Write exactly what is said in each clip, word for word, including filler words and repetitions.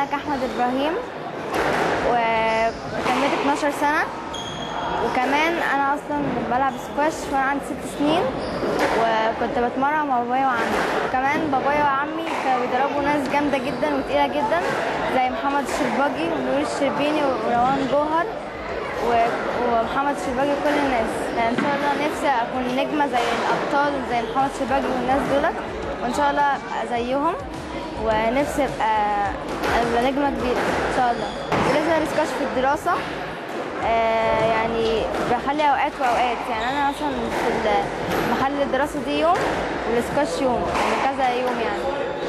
ملك احمد ابراهيم وكملت اتناشر سنه. وكمان انا اصلا بلعب سكواش وانا عندي ست سنين، وكنت بتمرن مع بابايا وعمي. وكمان بابايا وعمي كانوا بيدربوا ناس جامده جدا وتقيله جدا زي محمد الشرباجي ونور الشربيني وروان جوهر ومحمد الشرباجي وكل الناس. يعني ان شاء الله نفسي اكون نجمه زي الابطال زي محمد الشرباجي والناس دولت، وان شاء الله ابقى زيهم، ونفسي ابقى ابقى نجمه كبيره ان شاء الله. بالنسبه للسكواش في الدراسه آه يعني بخلي اوقات واوقات، يعني انا مثلا في محل الدراسه دي يوم والسكواش يوم، يعني كذا يوم. يعني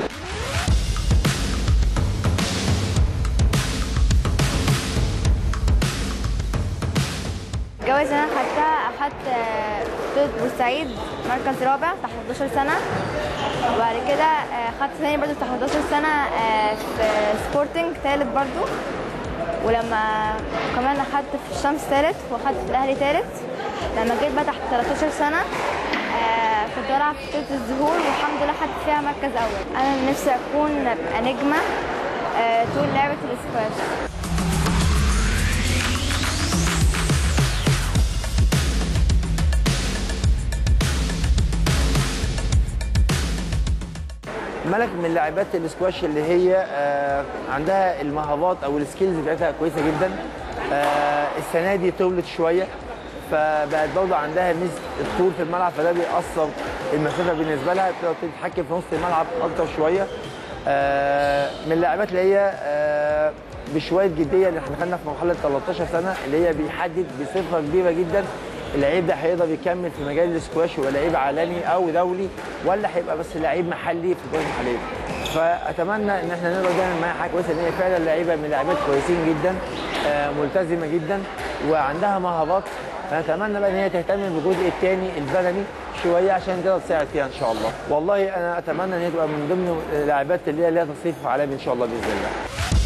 الجوائز اللي انا خدتها اخدت بطوله بورسعيد مركز رابع تحت حداشر سنه، وبعد كده خدت ثاني برضه تحت حداشر سنه في سبورتنج ثالث برضه، ولما كمان اخدت في الشمس ثالث واخدت في الاهلي ثالث. لما جيت بقى تحت تلتاشر سنه كنت بلعب في بطوله الزهور والحمد لله خدت فيها مركز اول. انا نفسي اكون ابقى نجمه طول لعبه الاسكواش. ملك من لاعبات الاسكواش اللي هي آه عندها المهارات او السكيلز بتاعتها كويسه جدا. آه السنه دي طولت شويه، فبقت برضه عندها ميزه الطول في الملعب، فده بيأثر المسافه بالنسبه لها، بتقدر تتحكم في نص الملعب اكتر شويه. آه من اللاعبات اللي هي آه بشويه جديه اللي احنا دخلنا في مرحله تلتاشر سنه، اللي هي بيحدد بصفه كبيره جدا اللعيب ده هيقدر يكمل في مجال الاسكواش ويبقى لعيب عالمي او دولي، ولا هيبقى بس لعيب محلي في الدوري المحليه. فاتمنى ان احنا نقدر نعمل معاها حاجه كويسه، ان هي فعلا لعيبه من لاعبات كويسين جدا، آه ملتزمه جدا وعندها مهارات. فنتمنى بقى ان هي تهتم بالجزء الثاني البدني شويه عشان تقدر تساعد فيها ان شاء الله. والله انا اتمنى ان هي تبقى من ضمن اللاعبات اللي هي ليها تصنيف عالمي ان شاء الله باذن الله.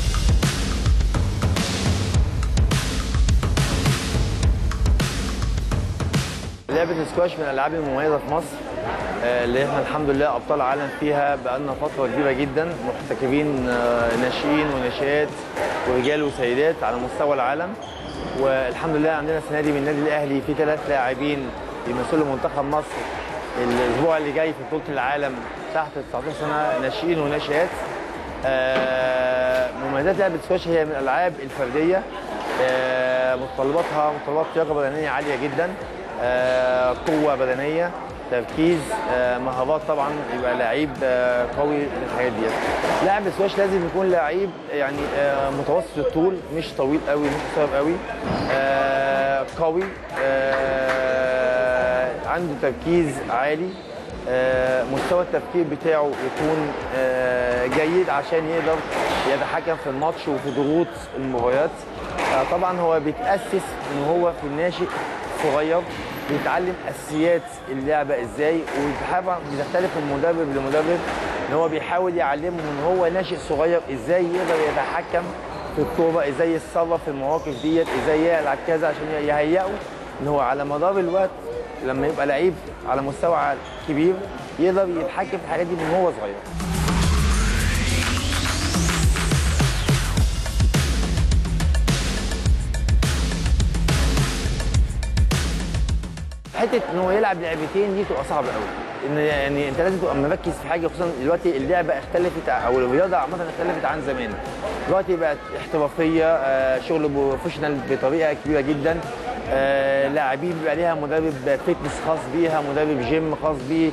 لعبة السكواش من الألعاب المميزة في مصر، اللي احنا الحمد لله أبطال عالم فيها بقالنا فترة كبيرة جدا، محتكرين ناشئين وناشئات ورجال وسيدات على مستوى العالم. والحمد لله عندنا السنة دي من النادي الأهلي في ثلاث لاعبين بيمثلوا منتخب مصر الأسبوع اللي جاي في بطولة العالم تحت تسعتاشر سنة ناشئين وناشئات. مميزات لعبة السكواش هي من الألعاب الفردية، متطلباتها متطلبات لياقة بدنية عالية جدا، آه، قوة بدنية، تركيز، آه، مهارات. طبعا يبقى لعيب آه، قوي للحاجات دي. لاعب السكواش لازم يكون لعيب يعني آه، متوسط الطول، مش طويل قوي مش قصير قوي، آه، قوي، آه، عنده تركيز عالي، آه، مستوى التفكير بتاعه يكون آه، جيد عشان يقدر يتحكم في الماتش وفي ضغوط المباريات. آه، طبعا هو بيتأسس ان هو في الناشئ صغير، بيتعلم اساسيات اللعبه ازاي، وطبعا بيختلف من مدرب لمدرب ان هو بيحاول يعلمه من هو ناشئ صغير ازاي يقدر يتحكم في الكوره، ازاي يتصرف في المواقف ديت، ازاي يلعب كذا عشان يهيئه ان هو على مدار الوقت لما يبقى لعيب على مستوى كبير يقدر يتحكم في الحاجات دي من هو صغير. حته ان هو يلعب لعبتين دي تبقى صعبه قوي، ان يعني انت لازم تبقى مركز في حاجه، خصوصا دلوقتي اللعبه اختلفت او الرياضه عامه اختلفت عن زمان. دلوقتي بقت احترافيه، شغل بروفيشنال بطريقه كبيره جدا، لاعبين بيبقى ليها مدرب فتنس خاص بيها، مدرب جيم خاص بيه،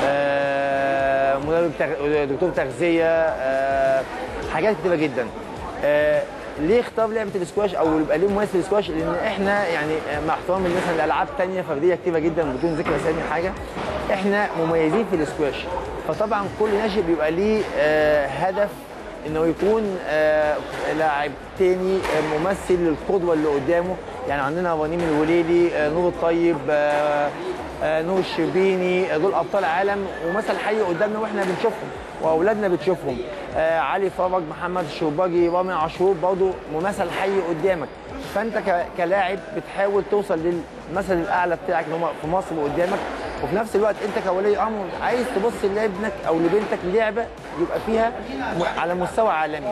مدرب دكتور تغذيه، حاجات كتيره جدا. ليه اختار لعبه الاسكواش او يبقى ليه مميز في الاسكواش؟ لان احنا يعني مع احترامي مثلا الالعاب ثانيه فرديه كتيره جدا بدون ذكر اسامي حاجه، احنا مميزين في الاسكواش. فطبعا كل ناشئ بيبقى ليه آه هدف انه يكون آه لاعب تاني آه ممثل للقدوه اللي قدامه. يعني عندنا رنيم الوليلي، آه نور الطيب، آه آه نور الشربيني، آه دول ابطال عالم ومثل حي قدامنا واحنا بنشوفهم واولادنا بتشوفهم. آه علي فرج، محمد الشرباجي، رامي عاشور برضه ممثل حي قدامك. فانت كلاعب بتحاول توصل للمثل الاعلى بتاعك اللي هم في مصر قدامك، وفي نفس الوقت انت كولي امر عايز تبص لابنك او لبنتك لعبه يبقى فيها على مستوى عالمي.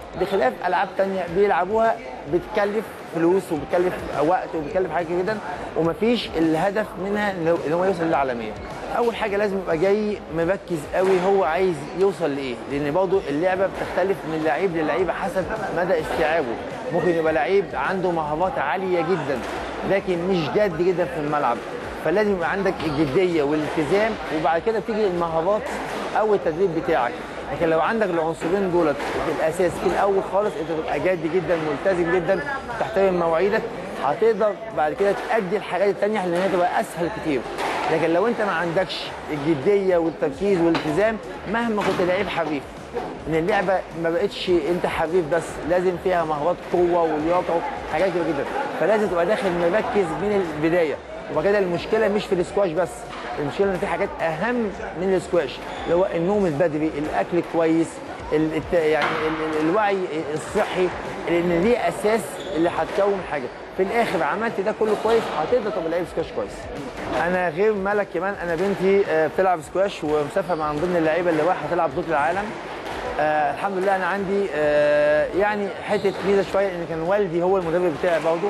بخلاف العاب ثانيه بيلعبوها بتكلف فلوس وبتكلف وقت وبتكلف حاجه جدا، ومفيش الهدف منها ان هو يوصل للعالميه. اول حاجه لازم يبقى جاي مركز قوي هو عايز يوصل لايه، لان برضه اللعبه بتختلف من لعيب للعيب حسب مدى استيعابه. ممكن يبقى لعيب عنده مهارات عاليه جدا لكن مش جاد جدا في الملعب، فلازم يبقى عندك الجديه والالتزام، وبعد كده بتيجي المهارات او التدريب بتاعك. لكن لو عندك العنصرين دولت في الاساس في الاول خالص، انت تبقى جاد جدا ملتزم جدا تحترم مواعيدك، هتقدر بعد كده تأدي الحاجات الثانيه لان هي تبقى اسهل كتير. لكن لو انت ما عندكش الجديه والتركيز والالتزام مهما كنت لعيب حريف، ان اللعبه ما بقتش انت حريف بس، لازم فيها مهارات قوه ولياقه وحاجات كتير جدا، فلازم تبقى داخل مركز من البدايه. وبعد كده المشكله مش في الاسكواش بس، المشكله ان في حاجات اهم من الاسكواش، اللي هو النوم البدري، الاكل كويس، الت... يعني ال... ال... الوعي الصحي، لان دي اساس اللي هتكون حاجه. في الاخر عملت ده كله كويس هتقدر تبقى لعيب سكواش كويس. انا غير ملك كمان، انا بنتي بتلعب سكواش ومسافره مع ضمن اللعيبه اللي رايحه تلعب بطوله العالم. آه الحمد لله انا عندي آه يعني حته ميزه شويه ان كان والدي هو المدرب بتاعي برضه،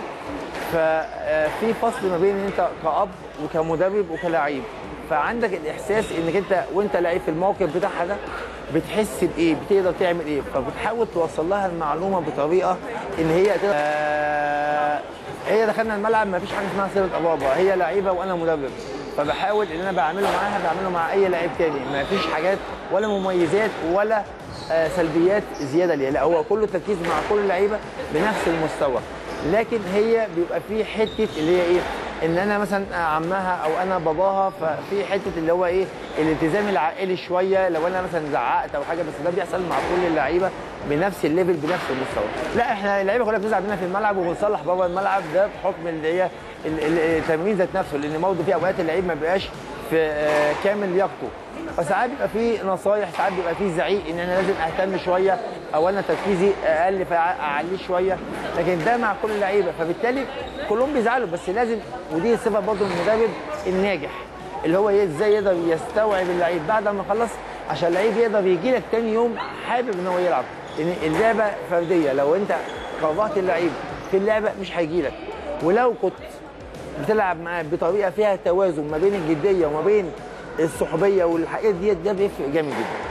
ففي فصل ما بين انت كأب وكمدرب وكلاعب، فعندك الاحساس انك انت وانت لعيب في الموقف بتاعها ده بتحس بايه، بتقدر تعمل ايه، فبتحاول توصل لها المعلومه بطريقه ان هي تقدر. آه هي دخلنا الملعب ما فيش حاجه اسمها صله قرابه، هي لعيبه وانا مدرب، فبحاول ان انا بعمله معاها بعمله مع اي لعيب تاني، ما فيش حاجات ولا مميزات ولا آه سلبيات زياده ليها، لا هو كله تركيز مع كل اللعيبه بنفس المستوى. لكن هي بيبقى في حته اللي هي ايه، ان انا مثلا عمها او انا باباها، ففي حته اللي هو ايه الالتزام العائلي شويه، لو انا مثلا زعقت او حاجه، بس ده بيحصل مع كل اللعيبه بنفس الليفل بنفس المستوى. لا احنا اللعيبه كلها بتزعل مننا في الملعب وبنصلح بره الملعب، ده بحكم اللي هي التمرين ذات نفسه، لان برضه في اوقات اللعيب ما بيبقاش في كامل لياقته، فساعات بيبقى في نصايح، ساعات بيبقى في زعيق ان انا لازم اهتم شويه او انا تركيزي اقل فاعليه شويه، لكن ده مع كل اللعيبه، فبالتالي كلهم بيزعلوا، بس لازم، ودي صفه برضه المدرب الناجح اللي هو ازاي يقدر يستوعب اللعيب بعد ما يخلص، عشان اللعيب يقدر يجي لك ثاني يوم حابب ان هو يلعب، لان اللعبه فرديه، لو انت كرهت اللعيب في اللعبه مش هيجي لك، ولو كنت بتلعب معاه بطريقه فيها توازن ما بين الجديه وما بين الصحوبيه والحاجات ديت، ده بيفرق جامد جدا.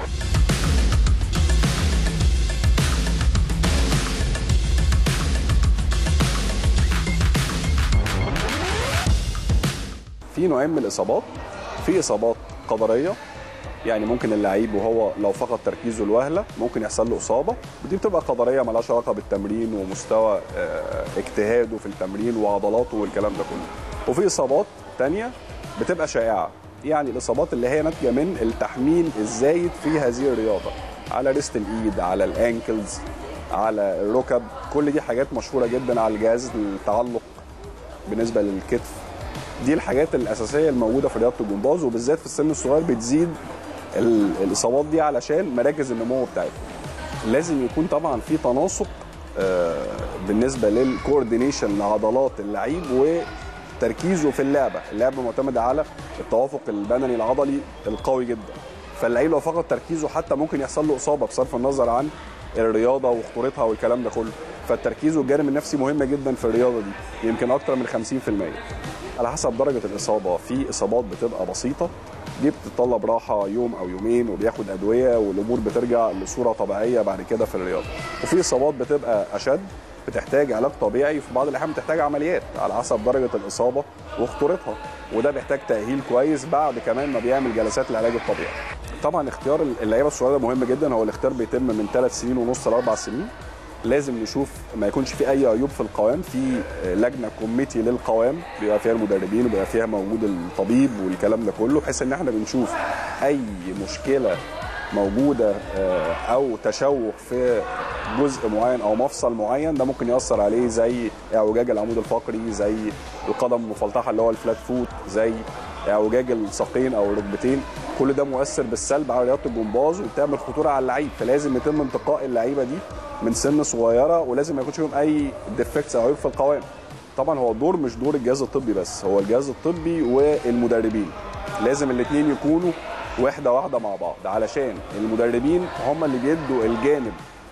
في نوعين من الاصابات، في اصابات قدريه، يعني ممكن اللعيب وهو لو فقد تركيزه الوهله ممكن يحصل له اصابه، ودي بتبقى قدريه مالهاش علاقه بالتمرين ومستوى اجتهاده في التمرين وعضلاته والكلام ده كله. وفي اصابات ثانيه بتبقى شائعه، يعني الاصابات اللي هي ناتجه من التحميل الزايد في هذه الرياضه على ريست الايد، على الانكلز، على الركب، كل دي حاجات مشهوره جدا، على الجهاز التعلق بالنسبه للكتف. دي الحاجات الاساسيه الموجوده في رياضه الجمباز، وبالذات في السن الصغير بتزيد الاصابات دي علشان مراكز النمو بتاعتها. لازم يكون طبعا في تناسق بالنسبه للكوردينيشن لعضلات اللعيب وتركيزه في اللعبه، اللعبه معتمده على التوافق البدني العضلي القوي جدا، فاللعيب لو فقد تركيزه حتى ممكن يحصل له اصابه بصرف النظر عن الرياضه وخطورتها والكلام ده كله. فالتركيز والجانب النفسي مهمه جدا في الرياضه دي، يمكن اكتر من خمسين في المية على حسب درجه الاصابه. في اصابات بتبقى بسيطه، دي بتتطلب راحه يوم او يومين وبياخد ادويه والامور بترجع لصوره طبيعيه بعد كده في الرياضه. وفي اصابات بتبقى اشد بتحتاج علاج طبيعي، وفي بعض الاحيان بتحتاج عمليات على حسب درجه الاصابه وخطورتها، وده بيحتاج تاهيل كويس بعد كمان ما بيعمل جلسات العلاج الطبيعي. طبعا اختيار اللعيبه الصغيره مهم جدا، هو الاختيار بيتم من ثلاث سنين ونص لاربع سنين. لازم نشوف ما يكونش في اي عيوب في القوام، في لجنه كوميتي للقوام بيبقى فيها المدربين وبيبقى فيها موجود الطبيب والكلام ده كله، بحيث ان احنا بنشوف اي مشكله موجوده او تشوه في جزء معين او مفصل معين، ده ممكن ياثر عليه، زي اعوجاج العمود الفقري، زي القدم المفلطحه اللي هو الفلات فوت، زي اعوجاج الساقين او الركبتين. كل ده مؤثر بالسلب على رياضه الجمباز وبتعمل خطوره على اللعيب، فلازم يتم انتقاء اللعيبه دي من سن صغيره، ولازم ما يكونش فيهم اي ديفكتس او عيوب في القوام. طبعا هو الدور مش دور الجهاز الطبي بس، هو الجهاز الطبي والمدربين، لازم الاثنين يكونوا وحده واحده مع بعض، علشان المدربين هم اللي بيدوا الجانب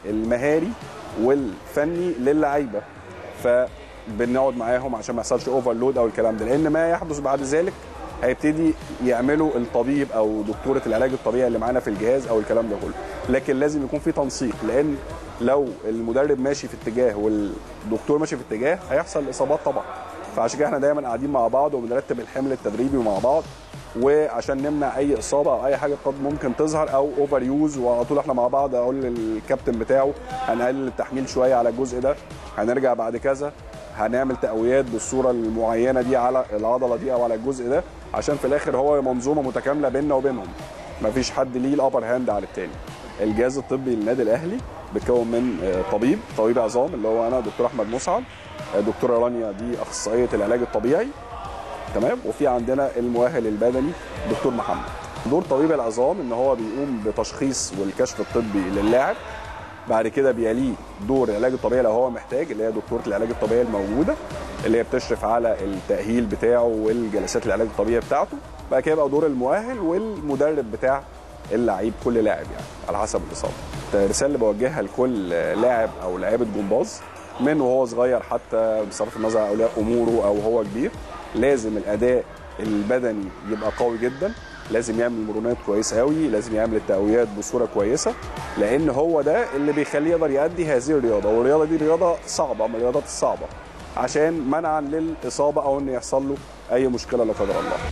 المهاري والفني للعيبه، فبنقعد معاهم عشان ما يحصلش اوفرلود او الكلام ده، لان ما يحدث بعد ذلك هيبتدي يعملوا الطبيب او دكتوره العلاج الطبيعي اللي معانا في الجهاز او الكلام ده كله. لكن لازم يكون في تنسيق، لان لو المدرب ماشي في اتجاه والدكتور ماشي في اتجاه هيحصل اصابات طبعا. فعشان كده احنا دايما قاعدين مع بعض وبنرتب الحمل التدريبي مع بعض، وعشان نمنع اي اصابه او اي حاجه قد ممكن تظهر او اوفر يوز. وعلى طول احنا مع بعض اقول للكابتن بتاعه هنقلل التحميل شويه على الجزء ده، هنرجع بعد كذا هنعمل تقويات بالصوره المعينه دي على العضله دي او على الجزء ده، عشان في الاخر هو منظومه متكامله بيننا وبينهم، مفيش حد ليه الابر هاند على التاني. الجهاز الطبي للنادي الاهلي بيتكون من طبيب طبيب عظام اللي هو انا دكتور احمد مسعد، دكتوره رانيا دي اخصائيه العلاج الطبيعي، تمام، وفي عندنا المؤهل البدني دكتور محمد. دور طبيب العظام ان هو بيقوم بتشخيص والكشف الطبي للاعب، بعد كده بيليه دور العلاج الطبيعي لو هو محتاج، اللي هي دكتوره العلاج الطبيعي الموجوده اللي هي بتشرف على التاهيل بتاعه والجلسات العلاج الطبيعي بتاعته. بعد كده يبقى دور المؤهل والمدرب بتاع اللعيب، كل لاعب يعني على حسب الاصابه. الرساله اللي بوجهها لكل لاعب او لاعيبه جمباز من وهو صغير حتى بصرف النظر عن اولياء اموره او هو كبير، لازم الاداء البدني يبقى قوي جدا، لازم يعمل مرونات كويسه قوي، لازم يعمل التقويات بصوره كويسه، لان هو ده اللي بيخليه يقدر يؤدي هذه الرياضه، والرياضه دي رياضه صعبه من الرياضات الصعبه، عشان منعا للاصابه او ان يحصل له اي مشكله لا قدر الله.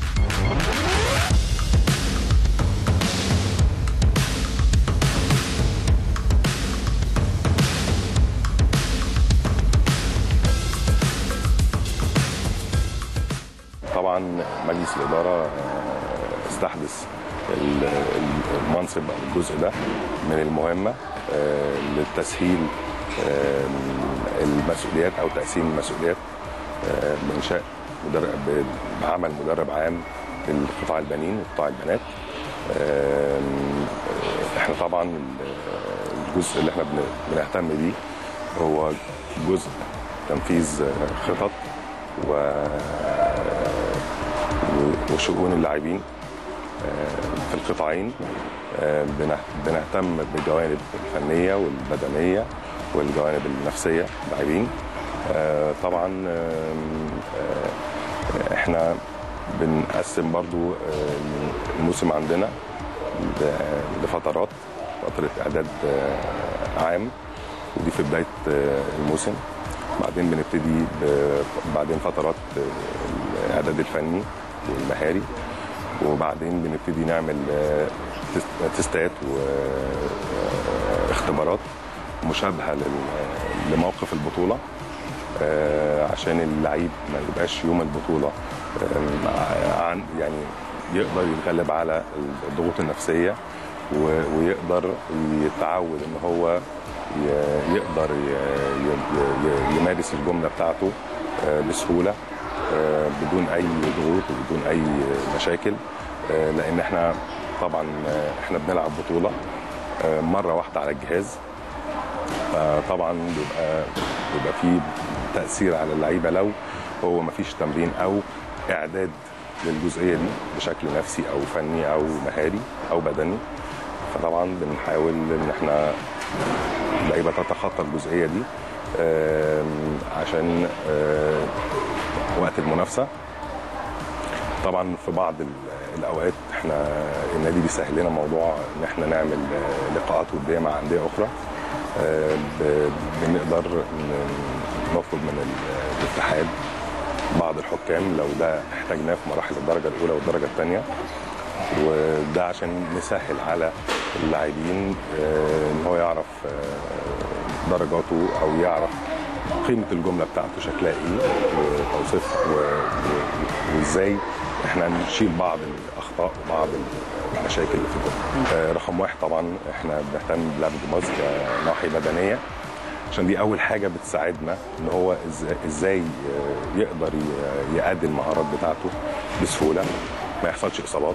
طبعا مجلس الاداره استحدث المنصب او الجزء ده من المهمه للتسهيل المسؤوليات او تقسيم المسؤوليات بانشاء مدرب بعمل مدرب عام لقطاع البنين وقطاع البنات. احنا طبعا الجزء اللي احنا بنهتم بيه هو جزء تنفيذ خطط و وشؤون اللاعبين في القطاعين. بنهتم بالجوانب الفنيه والبدنيه والجوانب النفسيه للاعبين. طبعا احنا بنقسم برضو الموسم عندنا لفترات، فتره اعداد عام ودي في بدايه الموسم، بعدين بنبتدي بعدين فترات الاعداد الفني والمهاري، وبعدين بنبتدي نعمل تستات واختبارات مشابهه لموقف البطوله، عشان اللعيب ما يبقاش يوم البطوله عن يعني يقدر يتغلب على الضغوط النفسيه ويقدر يتعود ان هو يقدر يمارس الجمله بتاعته بسهوله بدون اي ضغوط وبدون اي مشاكل، لان احنا طبعا احنا بنلعب بطوله مره واحده على الجهاز، فطبعا بيبقى بيبقى في تاثير على اللعيبه لو هو ما فيش تمرين او اعداد للجزئيه دي بشكل نفسي او فني او مهاري او بدني. فطبعا بنحاول ان احنا اللعيبه تتخطى الجزئيه دي عشان وقت المنافسه. طبعا في بعض الاوقات احنا النادي بيسهل لنا موضوع ان احنا نعمل لقاءات وديه مع انديه اخرى، بنقدر نطلب من الاتحاد بعض الحكام لو ده احتاجناه في مراحل الدرجه الاولى والدرجه الثانيه، وده عشان نسهل على اللاعبين ان هو يعرف درجاته او يعرف قيمه الجمله بتاعته شكلها ايه وتوصيفها وازاي احنا نشيل بعض الاخطاء وبعض المشاكل اللي في الجمله. رقم واحد طبعا احنا بنهتم بلعب الجمباز كناحيه بدنيه، عشان دي اول حاجه بتساعدنا ان هو ازاي يقدر يأدي المهارات بتاعته بسهوله، ما يحصلش اصابات،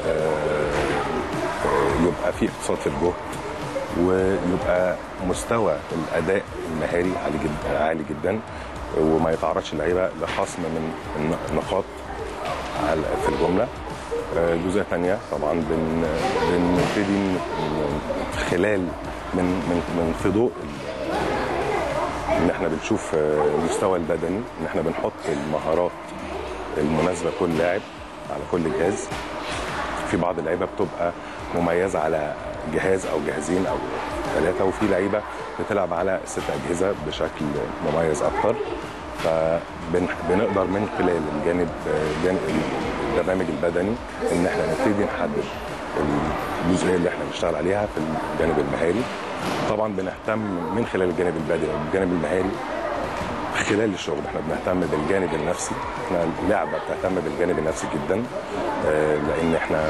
يبقى في اقتصاد في الجهد، ويبقى مستوى الاداء المهاري عالي جدا عالي جدا، وما يتعرضش اللعيبه لخصم من النقاط في الجمله. جزئيه ثانيه طبعا بن بنبتدي خلال من من من في ضوء ان احنا بنشوف المستوى البدني، ان احنا بنحط المهارات المناسبه لكل لاعب على كل جهاز. في بعض اللعيبه بتبقى مميزه على جهاز او جهازين او ثلاثه، وفي لعيبه بتلعب على ست اجهزه بشكل مميز اكتر. فبنقدر من خلال الجانب جانب البرنامج البدني ان احنا نبتدي نحدد الجزئيه اللي احنا بنشتغل عليها في الجانب المهاري. طبعا بنهتم من خلال الجانب البدني والجانب المهاري خلال الشغل احنا بنهتم بالجانب النفسي. احنا اللعبه بتهتم بالجانب النفسي جدا، لان احنا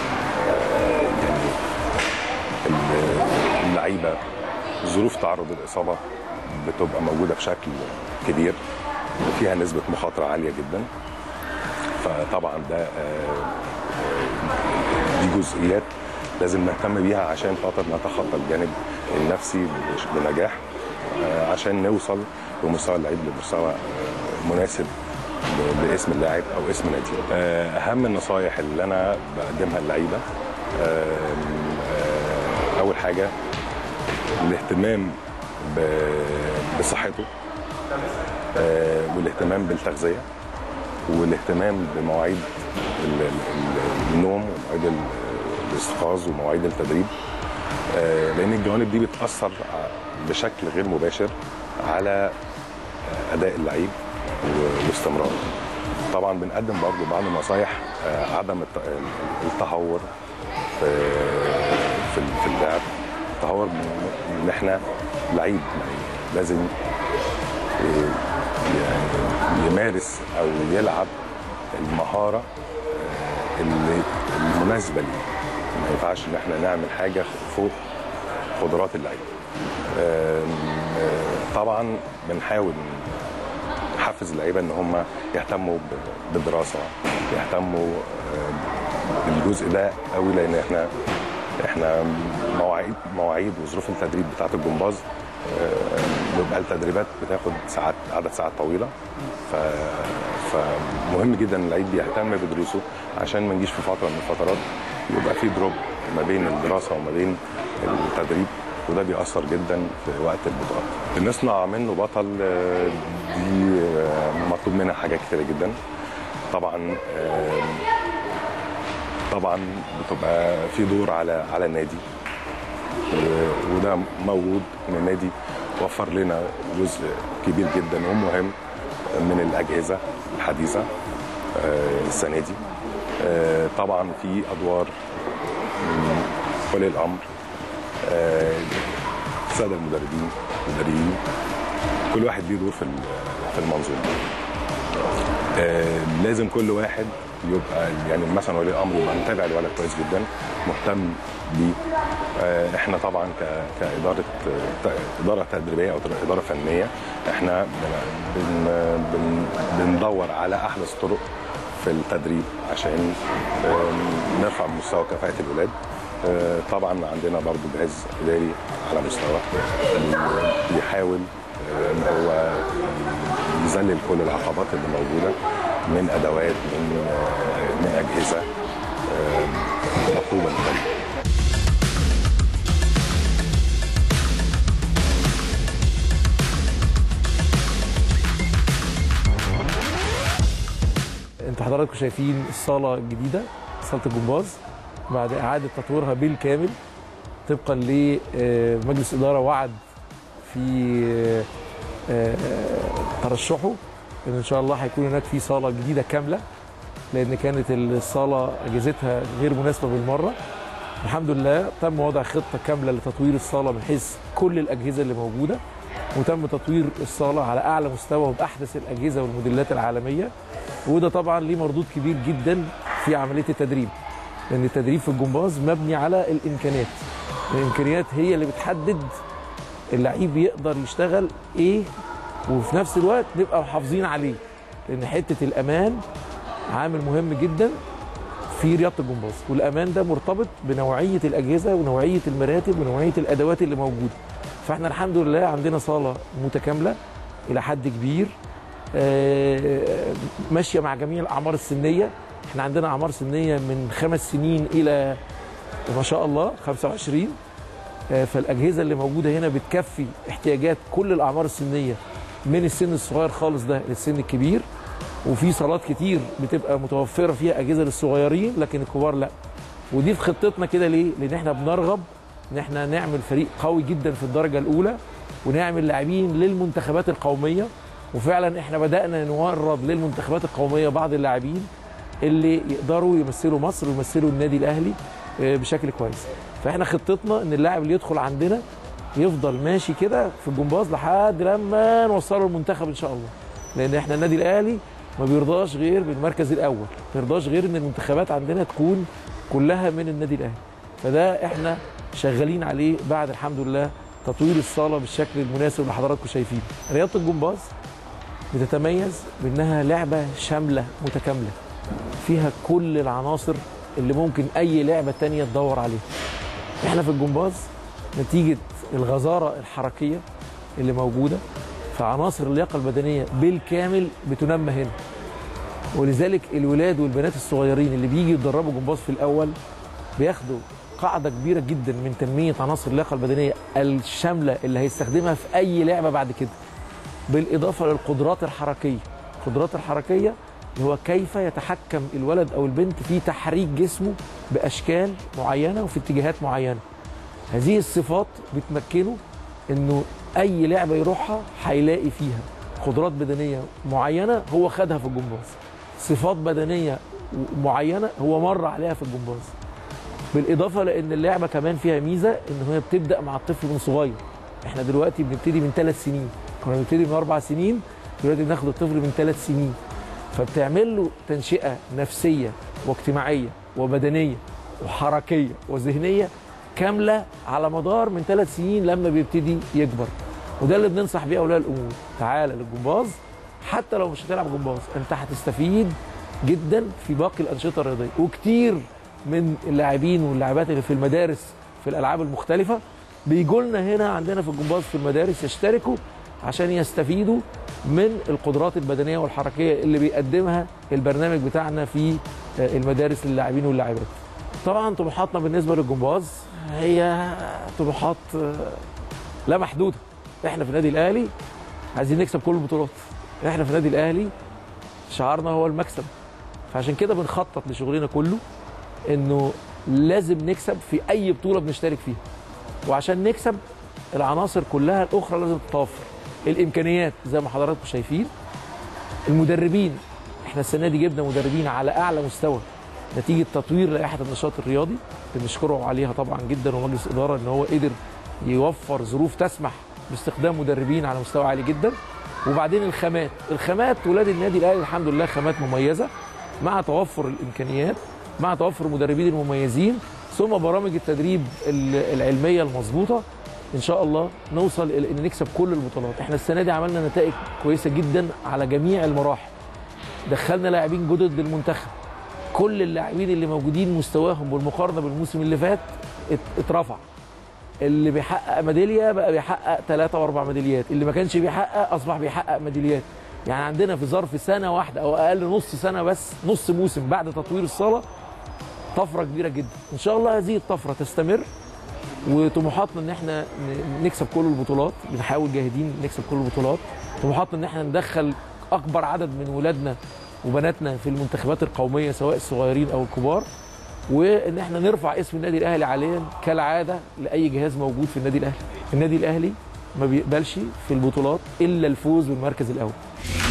يعني اللعيبه ظروف تعرض الاصابه بتبقى موجوده بشكل كبير وفيها نسبه مخاطره عاليه جدا. فطبعا ده دي جزئيات لازم نهتم بيها عشان خاطر نتخطى الجانب النفسي بنجاح، عشان نوصل لمستوى اللعيب لمستوى مناسب لاسم اللاعب او اسم نادي. اهم النصايح اللي انا بقدمها للعيبه، اول حاجه الاهتمام بصحته، والاهتمام بالتغذيه، والاهتمام بمواعيد النوم ومواعيد الاستيقاظ ومواعيد التدريب، لان الجوانب دي بتاثر بشكل غير مباشر على اداء اللعيب واستمراره. طبعا بنقدم برضو بعض النصايح، عدم التهور في في اللعب. التهور ان احنا لعيب لازم يمارس او يلعب المهاره اللي المناسبه ليه. ما ينفعش ان احنا نعمل حاجه فوق قدرات اللعيب. طبعا بنحاول نحفز اللعيبه ان هم يهتموا بالدراسه، يهتموا بالجزء ده قوي، لان احنا احنا مواعيد مواعيد وظروف التدريب بتاعه الجمباز بيبقى التدريبات بتاخد ساعات عدد ساعات طويله. ف فمهم جدا اللعيب يهتم بدروسه عشان ما نجيش في فتره من الفترات يبقى في دروب ما بين الدراسه وما بين التدريب، وده بيأثر جدا في وقت البطولات. بنصنع منه بطل، دي مطلوب منها حاجات كتيره جدا. طبعا طبعا بتبقى في دور على على النادي، وده موجود ان النادي وفر لنا جزء كبير جدا ومهم من الاجهزه الحديثه السنه دي. طبعا في ادوار ولي الامر، الساده المدربين المدربين كل واحد ليه دور في في المنظومه. لازم كل واحد يبقى يعني مثلا ولي الامر يبقى متابع الولد كويس جدا، مهتم بيه. احنا طبعا كاداره اداره تدريبيه او اداره فنيه احنا بن بن بندور على احدث طرق في التدريب عشان نرفع مستوى كفاءه الولاد. طبعا عندنا برضو جهاز اداري على مستوى بيحاول ان هو يذلل كل العقبات اللي موجوده من ادوات من من اجهزه مطلوبه للفريق. انتوا حضراتكم شايفين الصاله الجديده، صاله الجمباز بعد اعاده تطويرها بالكامل طبقا لمجلس اداره وعد في ترشحه ان ان شاء الله هيكون هناك في صاله جديده كامله، لان كانت الصاله اجهزتها غير مناسبه بالمره. الحمد لله تم وضع خطه كامله لتطوير الصاله من حيث كل الاجهزه اللي موجوده، وتم تطوير الصاله على اعلى مستوى وباحدث الاجهزه والموديلات العالميه، وده طبعا ليه مردود كبير جدا في عمليه التدريب، لان التدريب في الجمباز مبني على الامكانيات. الامكانيات هي اللي بتحدد اللعيب يقدر يشتغل ايه، وفي نفس الوقت نبقى محافظين عليه، لان حته الامان عامل مهم جدا في رياضه الجمباز، والامان ده مرتبط بنوعيه الاجهزه ونوعيه المراتب ونوعيه الادوات اللي موجوده. فاحنا الحمد لله عندنا صاله متكامله الى حد كبير، ماشيه مع جميع الاعمار السنيه، احنا عندنا اعمار سنيه من خمس سنين الى ما شاء الله خمسة وعشرين، فالاجهزه اللي موجوده هنا بتكفي احتياجات كل الاعمار السنيه من السن الصغير خالص ده للسن الكبير. وفي صالات كتير بتبقى متوفره فيها اجهزه للصغيرين لكن الكبار لا. ودي في خطتنا كده ليه؟ لان احنا بنرغب ان احنا نعمل فريق قوي جدا في الدرجه الاولى ونعمل لاعبين للمنتخبات القوميه. وفعلا احنا بدانا نورد للمنتخبات القوميه بعض اللاعبين اللي يقدروا يمثلوا مصر ويمثلوا النادي الاهلي بشكل كويس. فاحنا خطتنا ان اللاعب اللي يدخل عندنا يفضل ماشي كده في الجمباز لحد لما نوصله المنتخب ان شاء الله. لان احنا النادي الاهلي ما بيرضاش غير بالمركز الاول، ما بيرضاش غير ان المنتخبات عندنا تكون كلها من النادي الاهلي. فده احنا شغالين عليه بعد الحمد لله تطوير الصاله بالشكل المناسب اللي حضراتكم شايفينه. رياضه الجمباز بتتميز بانها لعبه شامله متكامله فيها كل العناصر اللي ممكن اي لعبه تانية تدور عليها. احنا في الجمباز نتيجه الغزاره الحركيه اللي موجوده فعناصر اللياقه البدنيه بالكامل بتنمى هنا. ولذلك الولاد والبنات الصغيرين اللي بيجي يتدربوا جمباز في الاول بياخدوا قاعده كبيره جدا من تنميه عناصر اللياقه البدنيه الشامله اللي هيستخدمها في اي لعبه بعد كده. بالاضافه للقدرات الحركيه. القدرات الحركيه اللي هو كيف يتحكم الولد او البنت في تحريك جسمه باشكال معينه وفي اتجاهات معينه. هذه الصفات بتمكنه انه اي لعبه يروحها هيلاقي فيها قدرات بدنيه معينه هو خدها في الجمباز، صفات بدنيه معينه هو مر عليها في الجمباز. بالاضافه لان اللعبه كمان فيها ميزه ان هي بتبدا مع الطفل من صغير. احنا دلوقتي بنبتدي من ثلاث سنين، كنا بنبتدي من اربع سنين، دلوقتي بناخد الطفل من ثلاث سنين. فبتعمل له تنشئه نفسيه واجتماعيه وبدنيه وحركيه وذهنيه كامله على مدار من ثلاث سنين لما بيبتدي يكبر. وده اللي بننصح بيه اولياء الامور، تعالى للجمباز حتى لو مش هتلعب جمباز انت هتستفيد جدا في باقي الانشطه الرياضيه. وكتير من اللاعبين واللاعبات اللي في المدارس في الالعاب المختلفه بيجوا لنا هنا عندنا في الجمباز في المدارس يشتركوا عشان يستفيدوا من القدرات البدنيه والحركيه اللي بيقدمها البرنامج بتاعنا في المدارس للاعبين واللاعبات. طبعا طموحاتنا بالنسبه للجمباز هي طموحات لا محدوده. احنا في النادي الاهلي عايزين نكسب كل البطولات. احنا في النادي الاهلي شعارنا هو المكسب. فعشان كده بنخطط لشغلنا كله انه لازم نكسب في اي بطوله بنشترك فيها. وعشان نكسب العناصر كلها الاخرى لازم تتوفر. الامكانيات زي ما حضراتكم شايفين، المدربين احنا السنه دي جبنا مدربين على اعلى مستوى نتيجه تطوير لائحه النشاط الرياضي بنشكره عليها طبعا جدا، ومجلس اداره ان هو قدر يوفر ظروف تسمح باستخدام مدربين على مستوى عالي جدا. وبعدين الخامات، الخامات ولاد النادي الاهلي الحمد لله خامات مميزه مع توفر الامكانيات مع توفر المدربين المميزين ثم برامج التدريب العلميه المظبوطه. ان شاء الله نوصل الى ان نكسب كل البطولات. احنا السنه دي عملنا نتائج كويسه جدا على جميع المراحل. دخلنا لاعبين جدد للمنتخب. كل اللاعبين اللي موجودين مستواهم بالمقارنه بالموسم اللي فات اترفع. اللي بيحقق ميداليه بقى بيحقق ثلاثة واربع ميداليات، اللي ما كانش بيحقق اصبح بيحقق ميداليات. يعني عندنا في ظرف سنه واحده او اقل نص سنه بس، نص موسم بعد تطوير الصاله، طفره كبيره جدا. ان شاء الله هذه الطفره تستمر وطموحاتنا ان احنا نكسب كل البطولات. بنحاول جاهدين نكسب كل البطولات. طموحاتنا ان احنا ندخل اكبر عدد من ولادنا وبناتنا في المنتخبات القوميه سواء الصغيرين او الكبار، وان احنا نرفع اسم النادي الاهلي عاليا كالعاده لاي جهاز موجود في النادي الاهلي. النادي الاهلي ما بيقبلش في البطولات الا الفوز بالمركز الاول.